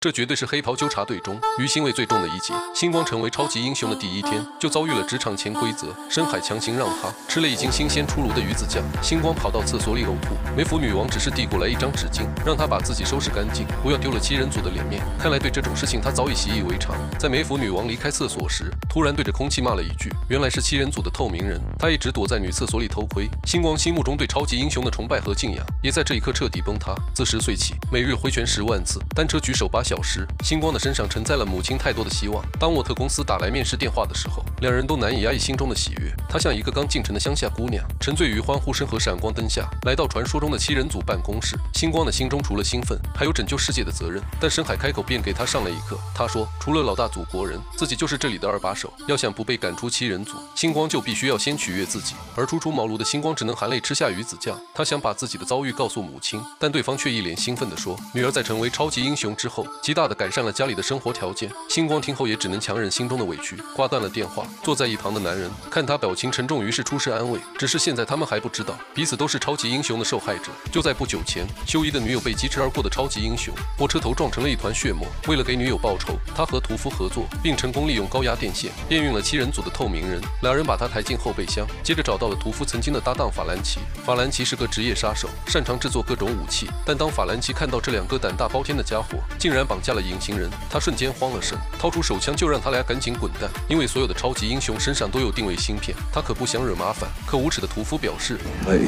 这绝对是黑袍纠察队中于腥味最重的一集。星光成为超级英雄的第一天，就遭遇了职场潜规则，深海强行让他吃了已经新鲜出炉的鱼子酱。星光跑到厕所里呕吐，梅芙女王只是递过来一张纸巾，让他把自己收拾干净，不要丢了七人组的脸面。看来对这种事情他早已习以为常。在梅芙女王离开厕所时，突然对着空气骂了一句，原来是七人组的透明人。他一直躲在女厕所里偷窥。星光心目中对超级英雄的崇拜和敬仰，也在这一刻彻底崩塌。自10岁起，每日挥拳10万次，单车举手8小时。星光的身上承载了母亲太多的希望。当沃特公司打来面试电话的时候，两人都难以压抑心中的喜悦。她像一个刚进城的乡下姑娘，沉醉于欢呼声和闪光灯下，来到传说中的七人组办公室。星光的心中除了兴奋，还有拯救世界的责任。但深海开口便给他上了一课。他说，除了老大祖国人，自己就是这里的2把手。要想不被赶出七人组，星光就必须要先取悦自己。而初出茅庐的星光只能含泪吃下鱼子酱。他想把自己的遭遇告诉母亲，但对方却一脸兴奋地说，女儿在成为超级英雄之后，极大地改善了家里的生活条件。星光听后也只能强忍心中的委屈，挂断了电话。坐在一旁的男人看他表情沉重，于是出声安慰。只是现在他们还不知道，彼此都是超级英雄的受害者。就在不久前，修一的女友被疾驰而过的超级英雄货车头撞成了一团血沫。为了给女友报仇，他和屠夫合作，并成功利用高压电线电晕了七人组的透明人。两人把他抬进后备箱，接着找到了屠夫曾经的搭档法兰奇。法兰奇是个职业杀手，擅长制作各种武器。但当法兰奇看到这2个胆大包天的家伙竟然绑架了隐形人，他瞬间慌了神，掏出手枪就让他俩赶紧滚蛋。因为所有的超级英雄身上都有定位芯片，他可不想惹麻烦。可无耻的屠夫表示，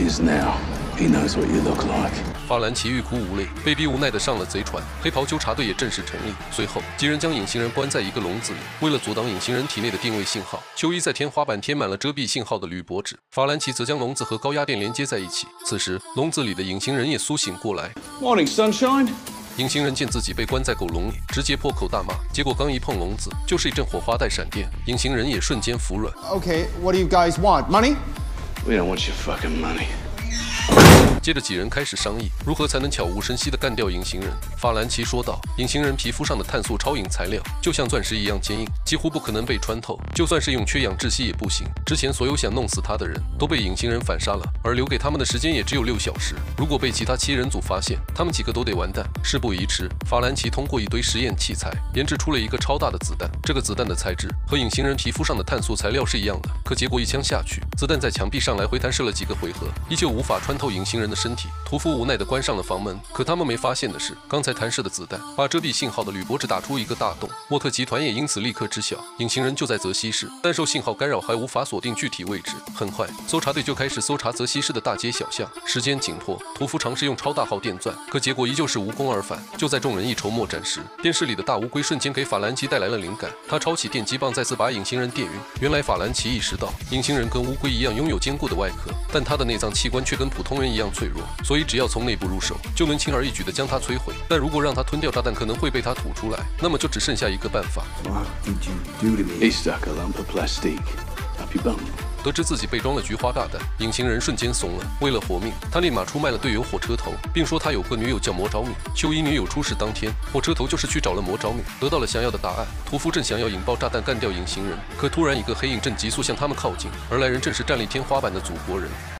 法兰奇欲哭无泪，被逼无奈地上了贼船。黑袍纠察队也正式成立。随后几人将隐形人关在一个笼子里，为了阻挡隐形人体内的定位信号，修一在天花板贴满了遮蔽信号的铝箔纸，法兰奇则将笼子和高压电连接在一起。此时笼子里的隐形人也苏醒过来。 Morning, sunshine. 隐形人见自己被关在狗笼里，直接破口大骂。结果刚一碰笼子，就是一阵火花带闪电，隐形人也瞬间服软。 Okay, what do you guys want? Money? We don't want your fucking money. 接着几人开始商议如何才能悄无声息地干掉隐形人。法兰奇说道，隐形人皮肤上的碳素超硬材料就像钻石一样坚硬，几乎不可能被穿透，就算是用缺氧窒息也不行。之前所有想弄死他的人都被隐形人反杀了，而留给他们的时间也只有6小时。如果被其他7人组发现，他们几个都得完蛋。事不宜迟，法兰奇通过一堆实验器材研制出了一个超大的子弹。这个子弹的材质和隐形人皮肤上的碳素材料是一样的，可结果一枪下去，子弹在墙壁上来回弹射了几个回合，依旧无法穿透隐形人的身体。屠夫无奈地关上了房门，可他们没发现的是，刚才弹射的子弹把遮蔽信号的铝箔纸打出一个大洞。沃特集团也因此立刻知晓隐形人就在泽西市，但受信号干扰还无法锁定具体位置。很快，搜查队就开始搜查泽西市的大街小巷。时间紧迫，屠夫尝试用超大号电钻，可结果依旧是无功而返。就在众人一筹莫展时，电视里的大乌龟瞬间给法兰奇带来了灵感，他抄起电击棒再次把隐形人电晕。原来法兰奇意识到，隐形人跟乌龟一样拥有坚固的外壳，但他的内脏器官却跟普通人一样脆弱，所以只要从内部入手，就能轻而易举地将它摧毁。但如果让他吞掉炸弹，可能会被他吐出来，那么就只剩下一个办法。 He stuck a lump of plastic up your bum. 得知自己被装了菊花炸弹，隐形人瞬间怂了。为了活命，他立马出卖了队友火车头，并说他有个女友叫魔爪女。修一女友出事当天，火车头就是去找了魔爪女，得到了想要的答案。屠夫正想要引爆炸弹干掉隐形人，可突然一个黑影正急速向他们靠近，而来人正是站立天花板的祖国人。